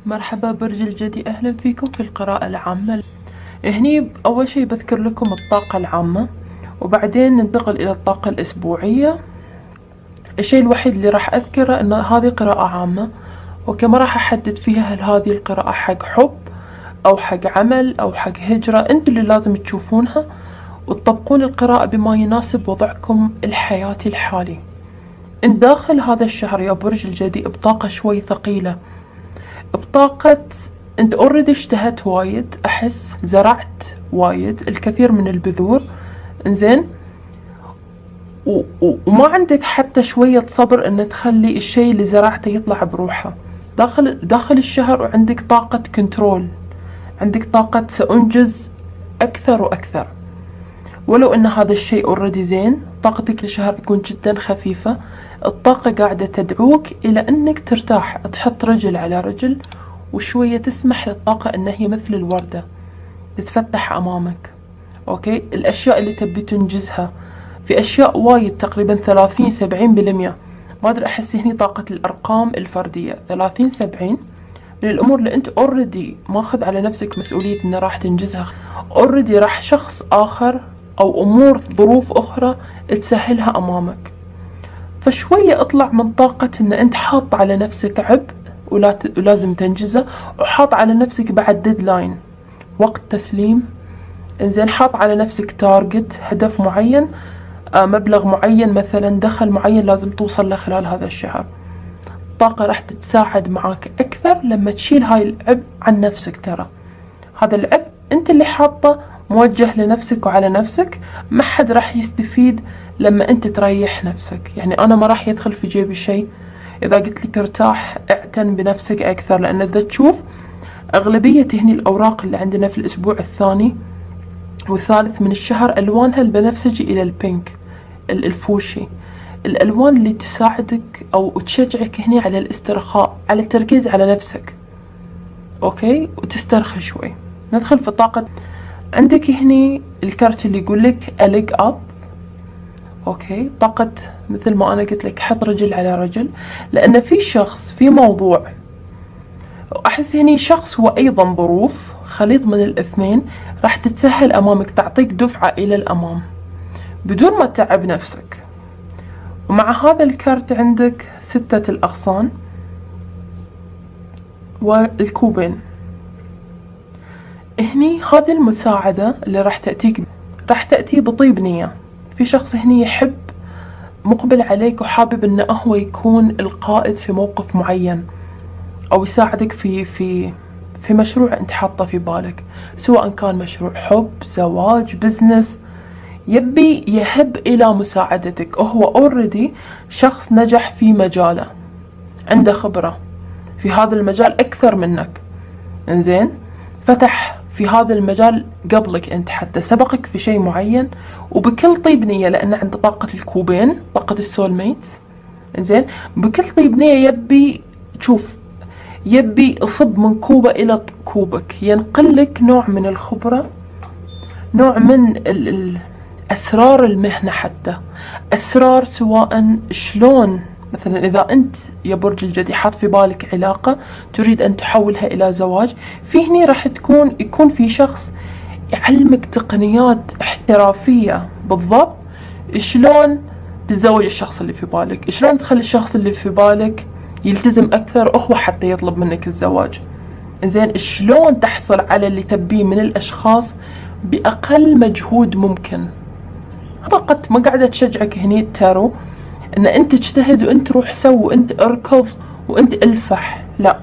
مرحبا برج الجدي، أهلا فيكم في القراءة العامة. هني أول شي بذكر لكم الطاقة العامة وبعدين ننتقل إلى الطاقة الأسبوعية. الشيء الوحيد اللي راح أذكره أن هذه قراءة عامة، وكما راح أحدد فيها هل هذه القراءة حق حب أو حق عمل أو حق هجرة. أنتوا اللي لازم تشوفونها وتطبقون القراءة بما يناسب وضعكم الحياتي الحالي. انت داخل هذا الشهر يا برج الجدي بطاقة شوي ثقيلة، بطاقة انت اوريدي اشتهت وايد، احس زرعت وايد الكثير من البذور، انزين، وما عندك حتى شوية صبر ان تخلي الشيء اللي زرعته يطلع بروحه داخل الشهر. وعندك طاقة كنترول، عندك طاقة سأنجز اكثر واكثر، ولو ان هذا الشيء اوريدي زين. طاقتك للشهر تكون جدا خفيفة، الطاقة قاعدة تدعوك الى انك ترتاح، تحط رجل على رجل وشوية تسمح للطاقة ان هي مثل الوردة تتفتح امامك. اوكي، الاشياء اللي تبي تنجزها في اشياء وايد، تقريبا 30-70%. ما ادري، احس هني طاقة الارقام الفردية 30-70 من الامور اللي انت اوريدي ماخذ على نفسك مسؤولية ان راح تنجزها. اوريدي راح شخص اخر او امور ظروف اخرى تسهلها امامك. فشوية اطلع من طاقة ان انت حاط على نفسك عبء ولازم تنجزه، وحاط على نفسك بعد ديدلاين، وقت تسليم. انزين، حاط على نفسك تارجت، هدف معين، مبلغ معين، مثلا دخل معين لازم توصل له خلال هذا الشهر. الطاقة راح تتساعد معاك اكثر لما تشيل هاي العبء عن نفسك. ترى هذا العبء انت اللي حاطه، موجه لنفسك وعلى نفسك، ما حد راح يستفيد لما انت تريح نفسك. يعني انا ما راح يدخل في جيبي شيء اذا قلت لك ارتاح، اعتن بنفسك اكثر. لان اذا تشوف اغلبية هني الاوراق اللي عندنا في الاسبوع الثاني والثالث من الشهر الوانها البنفسجي الى البينك، الفوشي، الالوان اللي تساعدك او تشجعك هني على الاسترخاء، على التركيز على نفسك. اوكي، وتسترخي شوي. ندخل في طاقة، عندك هني الكارت اللي يقول لك أليج أب. اوكي، طاقة مثل ما انا قلت لك، حط رجل على رجل، لان في شخص، في موضوع، احس هني شخص وايضا ظروف، خليط من الاثنين راح تتسهل امامك، تعطيك دفعة الى الامام بدون ما تتعب نفسك. ومع هذا الكارت عندك 6 الأغصان والكوبين. هني هذه المساعدة اللي راح تأتيك، راح تأتي بطيب نية. في شخص هني يحب، مقبل عليك وحابب انه هو يكون القائد في موقف معين، او يساعدك في مشروع انت حاطه في بالك، سواء كان مشروع حب، زواج، بزنس، يبي يهب الى مساعدتك. هو اوريدي شخص نجح في مجاله، عنده خبرة في هذا المجال اكثر منك، انزين، فتح في هذا المجال قبلك، انت حتى سبقك في شيء معين، وبكل طيب نية، لان عنده طاقة الكوبين، طاقة السول ميت، انزين، بكل طيب نية يبي تشوف، يبي يصب من كوبه الى كوبك، ينقلك نوع من الخبرة، نوع من أسرار المهنة، حتى أسرار سواء شلون، مثلا إذا أنت يا برج الجدي حاط في بالك علاقة تريد أن تحولها إلى زواج، في هني راح يكون في شخص يعلمك تقنيات احترافية بالضبط شلون تتزوج الشخص اللي في بالك، شلون تخلي الشخص اللي في بالك يلتزم أكثر هو حتى يطلب منك الزواج، زين، شلون تحصل على اللي تبيه من الأشخاص بأقل مجهود ممكن. فقط ما قاعدة تشجعك هني التارو ان انت تجتهد وانت روح سو وانت اركض وانت الفح، لا،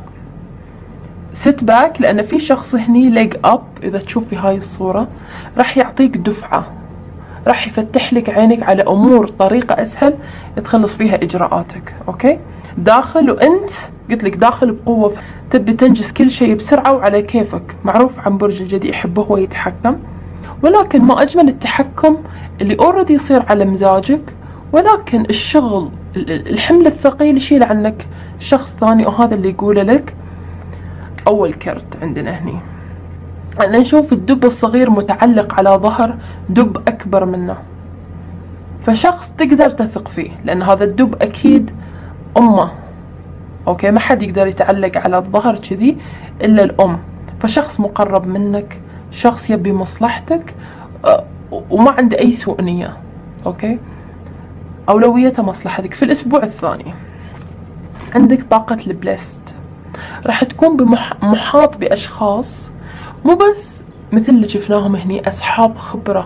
ست باك، لان في شخص هني ليج اب. اذا تشوف في هاي الصورة راح يعطيك دفعة، راح يفتح لك عينك على امور، طريقة اسهل تخلص فيها اجراءاتك. اوكي، داخل، وانت قلت لك داخل بقوة، تبي تنجز كل شيء بسرعة وعلى كيفك. معروف عن برج الجدي يحب هو يتحكم، ولكن ما أجمل التحكم اللي اوريدي يصير على مزاجك، ولكن الشغل، الحمل الثقيل يشيل عنك شخص ثاني، وهذا اللي يقوله لك أول كرت عندنا هني. أنا نشوف الدب الصغير متعلق على ظهر دب أكبر منه، فشخص تقدر تثق فيه، لأن هذا الدب أكيد أمه اوكي، ما حد يقدر يتعلق على الظهر كذي الا الام. فشخص مقرب منك، شخص يبي مصلحتك، وما عنده اي سوء نية. اوكي، اولويته مصلحتك. في الاسبوع الثاني عندك طاقة البليست، راح تكون محاط باشخاص، مو بس مثل اللي شفناهم هني اصحاب خبرة،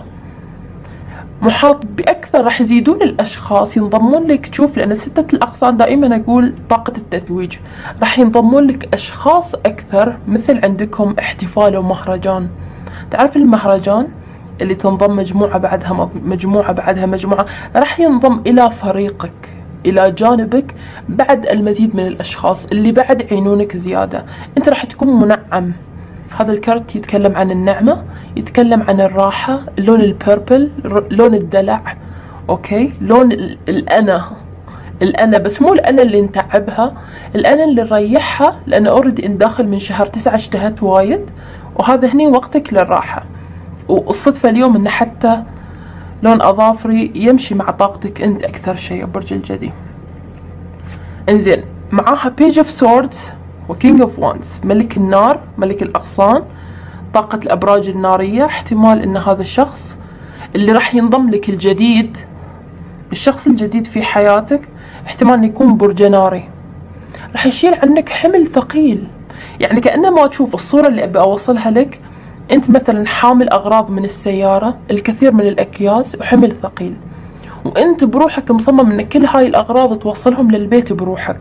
محاط باكثر. راح يزيدون الاشخاص ينضمون لك. تشوف، لان ستة الاغصان دائما اقول طاقة التتويج، راح ينضمون لك اشخاص اكثر. مثل عندكم احتفال ومهرجان، تعرف المهرجان اللي تنضم مجموعة بعدها مجموعة بعدها مجموعة، راح ينضم الى فريقك، الى جانبك بعد المزيد من الاشخاص اللي بعد يعينونك زيادة. انت راح تكون منعم. هذا الكارت يتكلم عن النعمة، يتكلم عن الراحة، اللون البيربل، لون الدلع. اوكي، لون الأنا، بس مو الأنا اللي نتعبها، الأنا اللي نريحها، لأن اوريدي انت داخل من شهر 9 اجتهدت وايد، وهذا هني وقتك للراحة. والصدفة اليوم ان حتى لون اظافري يمشي مع طاقتك انت اكثر شيء يا برج الجدي. انزين، معاها بيج اوف سوردز وكينج اوف وانز، ملك النار، ملك الاغصان، طاقة الابراج النارية. احتمال ان هذا الشخص اللي راح ينضم لك الجديد، الشخص الجديد في حياتك، احتمال انه يكون برج ناري، راح يشيل عنك حمل ثقيل. يعني كأنه ما تشوف الصورة اللي ابي اوصلها لك، انت مثلا حامل اغراض من السيارة، الكثير من الاكياس وحمل ثقيل، وانت بروحك مصمم ان كل هاي الاغراض توصلهم للبيت بروحك.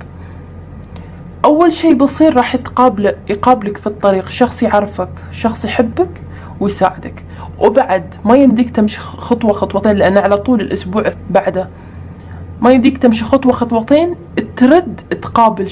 اول شيء بصير راح يقابلك في الطريق شخص يعرفك، شخص يحبك ويساعدك، وبعد ما يمديك تمشي خطوة خطوتين، لان على طول الاسبوع بعده ما يمديك تمشي خطوة خطوتين ترد تقابل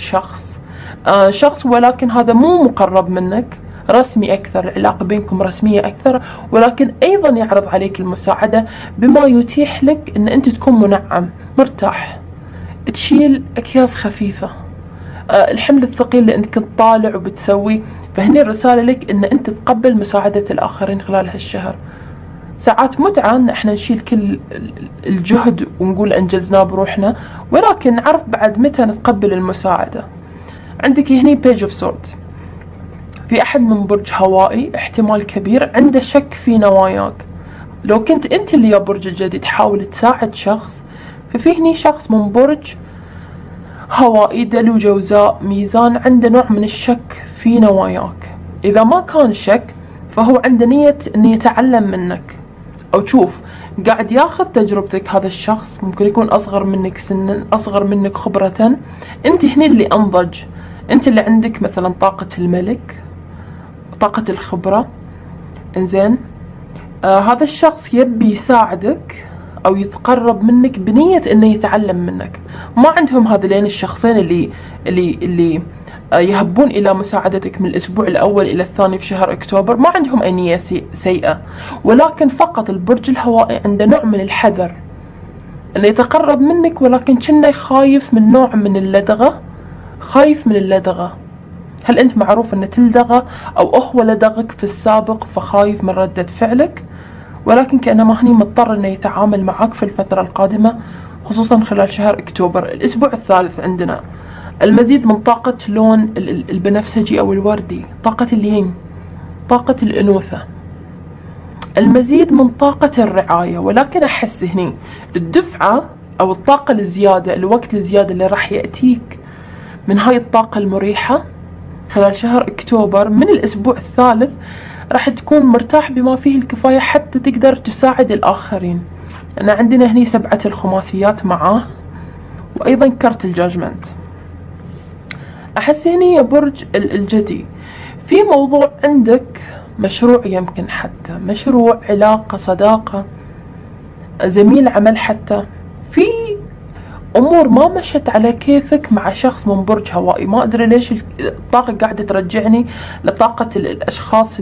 شخص ولكن هذا مو مقرب منك، رسمي اكثر، العلاقة بينكم رسمية اكثر، ولكن ايضا يعرض عليك المساعدة بما يتيح لك ان انت تكون منعم مرتاح، تشيل اكياس خفيفة، الحمل الثقيل اللي انت كنت طالع وبتسوي. فهني الرسالة لك ان انت تقبل مساعدة الاخرين خلال هالشهر. ساعات متعة ان احنا نشيل كل الجهد ونقول انجزناه بروحنا، ولكن نعرف بعد متى نتقبل المساعدة. عندك هني بيج اوف سورد، في احد من برج هوائي احتمال كبير عنده شك في نواياك. لو كنت انت اللي يا برج الجدي تحاول تساعد شخص، ففي هني شخص من برج هوائي، دلو، جوزاء، ميزان، عنده نوع من الشك في نواياك. اذا ما كان شك فهو عنده نية ان يتعلم منك، او تشوف قاعد ياخذ تجربتك. هذا الشخص ممكن يكون اصغر منك سنا، اصغر منك خبرة، انت هني اللي انضج، انت اللي عندك مثلا طاقة الملك، طاقة الخبرة. انزين، هذا الشخص يبي يساعدك او يتقرب منك بنية انه يتعلم منك. ما عندهم هذين الشخصين اللي يهبون الى مساعدتك من الاسبوع الاول الى الثاني في شهر اكتوبر، ما عندهم اي نية سيئة، ولكن فقط البرج الهوائي عنده نوع من الحذر انه يتقرب منك، ولكن كنه خايف من نوع من اللدغة، خايف من اللدغة. هل انت معروف ان تلدغه، او هو لدغك في السابق فخايف من ردة فعلك، ولكن كأنما هني مضطر انه يتعامل معك في الفترة القادمة، خصوصا خلال شهر اكتوبر. الاسبوع الثالث عندنا المزيد من طاقة لون البنفسجي او الوردي، طاقة اليين، طاقة الانوثة، المزيد من طاقة الرعاية. ولكن احس هني الدفعة او الطاقة الزيادة، الوقت الزيادة اللي راح يأتيك من هاي الطاقة المريحة خلال شهر اكتوبر من الاسبوع الثالث، راح تكون مرتاح بما فيه الكفاية حتى تقدر تساعد الاخرين. أنا عندنا هني 7 الخماسيات معاه، وايضا كرت الجاجمنت. احس هني يا برج الجدي في موضوع عندك، مشروع، يمكن حتى مشروع، علاقة، صداقة، زميل عمل، حتى في امور ما مشت على كيفك مع شخص من برج هوائي. ما ادري ليش الطاقة قاعدة ترجعني لطاقة الاشخاص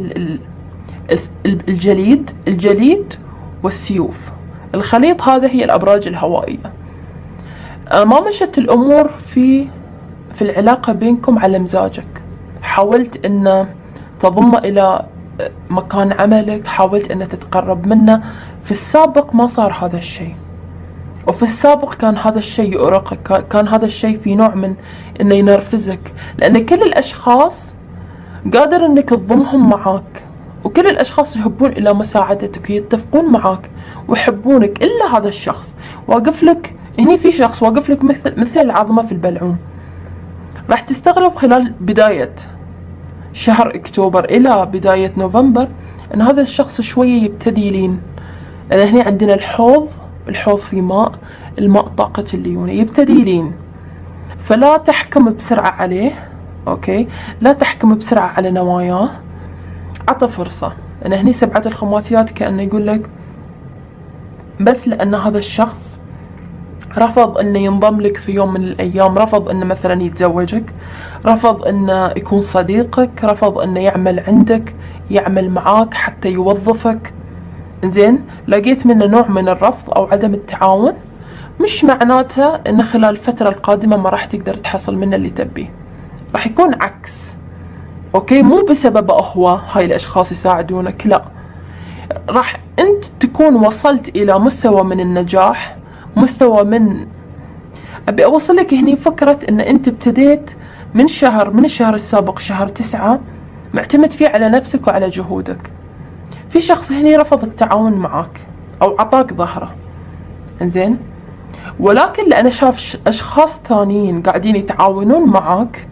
الجليد والسيوف، الخليط. هذا هي الابراج الهوائية. ما مشت الامور في العلاقة بينكم على مزاجك، حاولت ان تضم الى مكان عملك، حاولت ان تتقرب منه، في السابق ما صار هذا الشيء. وفي السابق كان هذا الشيء يؤرقك، كان هذا الشيء في نوع من انه ينرفزك، لان كل الاشخاص قادر انك تضمهم معاك، وكل الاشخاص يحبون الى مساعدتك ويتفقون معاك ويحبونك، الا هذا الشخص واقف لك. هني في شخص واقف لك مثل العظمة في البلعوم. راح تستغرب خلال بداية شهر اكتوبر الى بداية نوفمبر ان هذا الشخص شوية يبتدي يلين، لان هنا عندنا الحوض في ماء، الماء طاقة الليونة، يبتدي يلين. فلا تحكم بسرعة عليه، اوكي، لا تحكم بسرعة على نواياه، عطى فرصة. لان هني 7 الخماسيات كأنه يقول لك بس لان هذا الشخص رفض انه ينضم لك في يوم من الايام، رفض انه مثلا يتزوجك، رفض انه يكون صديقك، رفض انه يعمل عندك، يعمل معاك حتى يوظفك، زين، لقيت منه نوع من الرفض او عدم التعاون، مش معناته ان خلال الفترة القادمة ما راح تقدر تحصل منه اللي تبيه، راح يكون عكس. اوكي، مو بسبب هو هاي الاشخاص يساعدونك، لا، راح انت تكون وصلت الى مستوى من النجاح، مستوى من، ابي اوصلك هني فكرة ان انت ابتديت من الشهر السابق، شهر 9، معتمد فيه على نفسك وعلى جهودك. في شخص هني رفض التعاون معاك او عطاك ظهره، انزين، ولكن لأنا شاف اشخاص ثانيين قاعدين يتعاونون معاك،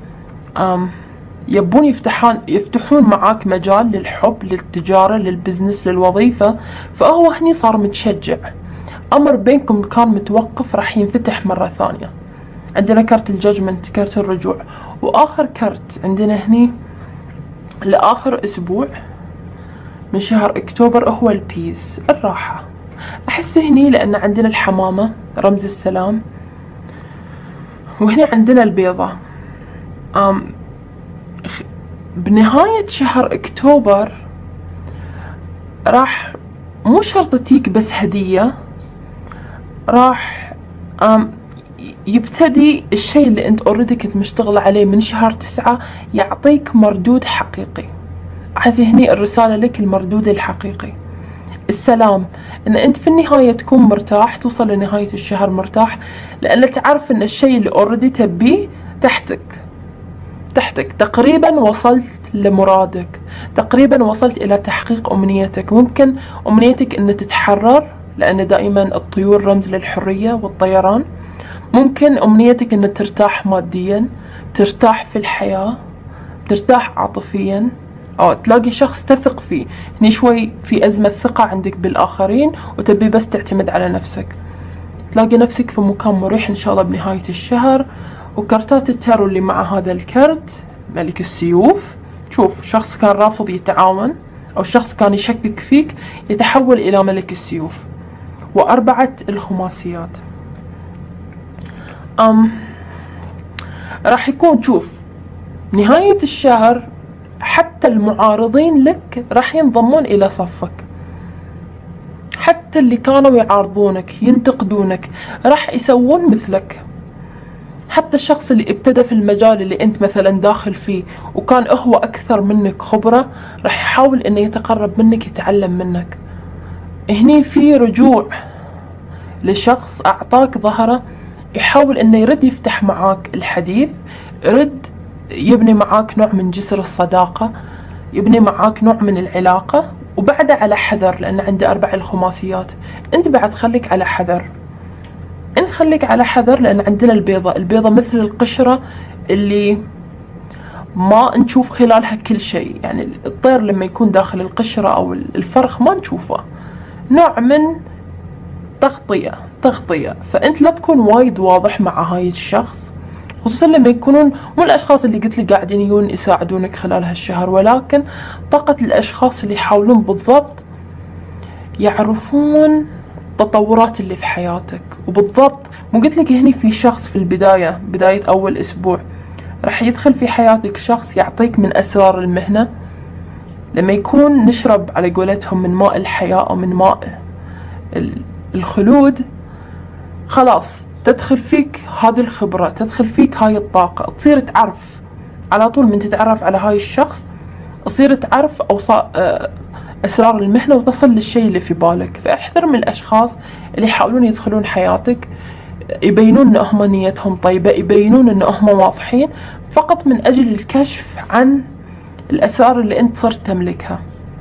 يبون يفتحون معاك مجال للحب، للتجارة، للبزنس، للوظيفة، فهو هني صار متشجع، أمر بينكم كان متوقف راح ينفتح مرة ثانية. عندنا كارت الجاجمنت، كارت الرجوع، وآخر كارت عندنا هني لآخر أسبوع من شهر أكتوبر هو البيس، الراحة. أحس هني لأن عندنا الحمامة رمز السلام، وهنا عندنا البيضة. بنهاية شهر أكتوبر راح مو شرط تجيك بس هدية، راح يبتدي الشيء اللي انت اوريدي كنت مشتغل عليه من شهر 9 يعطيك مردود حقيقي. أحس هني الرسالة لك المردود الحقيقي، السلام، ان انت في النهاية تكون مرتاح، توصل لنهاية الشهر مرتاح، لان تعرف ان الشيء اللي اوريدي تبيه تحتك، تقريبا وصلت لمرادك، تقريبا وصلت الى تحقيق امنيتك. ممكن امنيتك ان تتحرر، لان دائما الطيور رمز للحرية والطيران. ممكن امنيتك ان ترتاح ماديا، ترتاح في الحياة، ترتاح عاطفيا، أو تلاقي شخص تثق فيه. هني شوي في أزمة ثقة عندك بالآخرين وتبي بس تعتمد على نفسك، تلاقي نفسك في مكان مريح إن شاء الله بنهاية الشهر. وكارتات التارو اللي مع هذا الكارت ملك السيوف، شوف شخص كان رافض يتعاون أو شخص كان يشكك فيك يتحول إلى ملك السيوف. و4 الخماسيات، راح يكون شوف نهاية الشهر حتى المعارضين لك راح ينضمون إلى صفك، حتى اللي كانوا يعارضونك ينتقدونك راح يسوون مثلك. حتى الشخص اللي ابتدى في المجال اللي انت مثلا داخل فيه وكان هو أكثر منك خبرة، راح يحاول انه يتقرب منك، يتعلم منك. هني في رجوع لشخص أعطاك ظهره، يحاول انه يرد يفتح معاك الحديث، يرد يبني معاك نوع من جسر الصداقة، يبني معاك نوع من العلاقة. وبعد على حذر، لأن عندي 4 الخماسيات، أنت بعد خليك على حذر، أنت خليك على حذر، لأن عندنا البيضة مثل القشرة اللي ما نشوف خلالها كل شيء. يعني الطير لما يكون داخل القشرة أو الفرخ ما نشوفه، نوع من تغطية. فأنت لا تكون وايد واضح مع هاي الشخص، خصوصا لما يكونون مو الأشخاص اللي قلت لك قاعدين يجون يساعدونك خلال هالشهر، ولكن طاقة الأشخاص اللي يحاولون بالضبط يعرفون التطورات اللي في حياتك. وبالضبط مو قلت لك هني في شخص في بداية أول أسبوع راح يدخل في حياتك شخص يعطيك من أسرار المهنة. لما يكون نشرب على قولتهم من ماء الحياة أو من ماء الخلود، خلاص تدخل فيك هذه الخبرة، تدخل فيك هاي الطاقة، تصير تعرف على طول من تتعرف على هاي الشخص، تصير تعرف أسرار المهنة وتصل للشيء اللي في بالك. فاحذر من الأشخاص اللي يحاولون يدخلون حياتك يبينون أنهم نيتهم طيبة، يبينون أنهم واضحين فقط من أجل الكشف عن الأسرار اللي أنت صرت تملكها.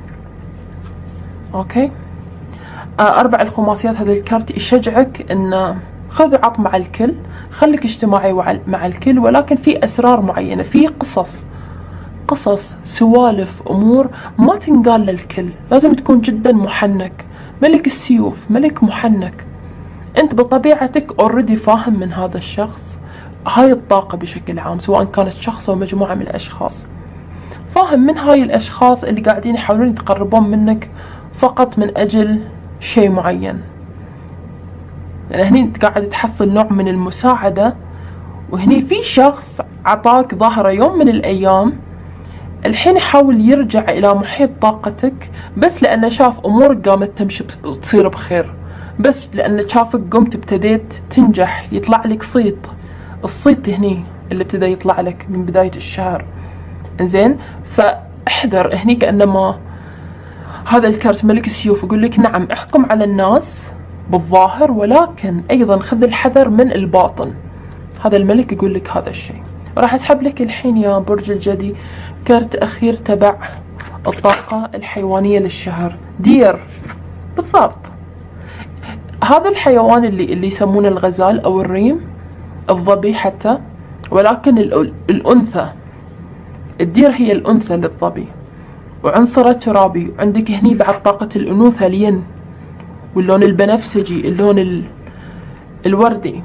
أوكي. 4 الخماسيات. هذا الكارت يشجعك أن خذ وعط مع الكل، خليك اجتماعي مع الكل، ولكن في أسرار معينة، في قصص سوالف أمور ما تنقال للكل. لازم تكون جدا محنك، ملك السيوف، ملك محنك. أنت بطبيعتك اوريدي فاهم من هذا الشخص، هاي الطاقة بشكل عام سواء كانت شخص أو مجموعة من الأشخاص، فاهم من هاي الأشخاص اللي قاعدين يحاولون يتقربون منك فقط من أجل شيء معين. لأن هني أنت قاعد تحصل نوع من المساعدة، وهني في شخص عطاك ظهره يوم من الأيام، الحين يحاول يرجع إلى محيط طاقتك بس لأنه شاف أمورك قامت تمشي تصير بخير، بس لأنه شافك قمت ابتديت تنجح، يطلع لك الصيت هني اللي ابتدى يطلع لك من بداية الشهر. إنزين، فاحذر هني كأنما هذا الكارت ملك السيوف يقول لك نعم احكم على الناس بالظاهر، ولكن أيضا خذ الحذر من الباطن. هذا الملك يقول لك هذا الشيء. راح أسحب لك الحين يا برج الجدي كارت أخير تبع الطاقة الحيوانية للشهر، دير. بالضبط، هذا الحيوان اللي يسمونه الغزال أو الريم، الظبي حتى، ولكن الأنثى. الدير هي الأنثى للظبي، وعنصره ترابي. عندك هني بعد طاقة الأنوثة الين، واللون البنفسجي، اللون الوردي.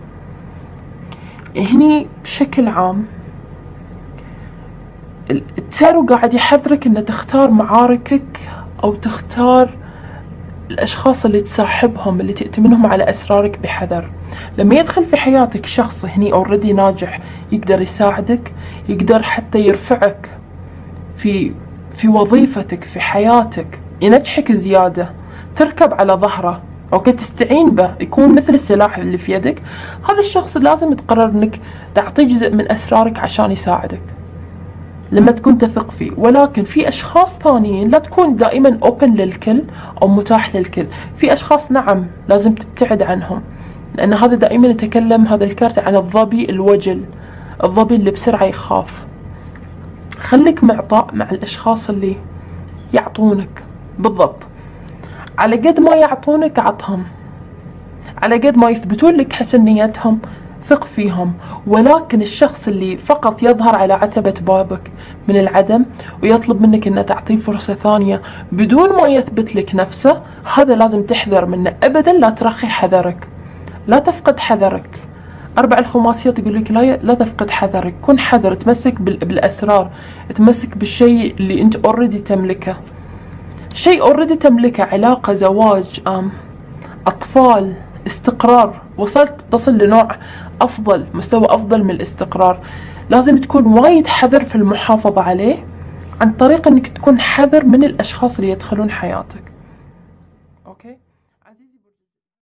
هني بشكل عام التارو قاعد يحذرك ان تختار معاركك او تختار الاشخاص اللي تصاحبهم، اللي تأتمنهم على اسرارك بحذر. لما يدخل في حياتك شخص هني اوريدي ناجح، يقدر يساعدك، يقدر حتى يرفعك في وظيفتك في حياتك، ينجحك زيادة، تركب على ظهره او تستعين به، يكون مثل السلاح اللي في يدك. هذا الشخص لازم تقرر انك تعطيه جزء من اسرارك عشان يساعدك لما تكون تثق فيه. ولكن في اشخاص ثانيين لا تكون دائما اوبن للكل او متاح للكل. في اشخاص نعم لازم تبتعد عنهم، لان هذا دائما يتكلم هذا الكارت عن الظبي الوجل، الظبي اللي بسرعة يخاف. خليك معطاء مع الاشخاص اللي يعطونك. بالضبط، على قد ما يعطونك عطهم، على قد ما يثبتون لك حسن نيتهم ثق فيهم. ولكن الشخص اللي فقط يظهر على عتبة بابك من العدم ويطلب منك ان تعطيه فرصة ثانية بدون ما يثبت لك نفسه، هذا لازم تحذر منه. ابدا لا ترخي حذرك، لا تفقد حذرك. 4 الخماسيات يقول لك لا تفقد حذرك، كن حذر، تمسك بالاسرار، تمسك بالشيء اللي انت اوريدي تملكه. شيء اوريدي تملكه، علاقة، زواج، اطفال، استقرار، تصل لنوع افضل، مستوى افضل من الاستقرار. لازم تكون وايد حذر في المحافظة عليه، عن طريق انك تكون حذر من الاشخاص اللي يدخلون حياتك.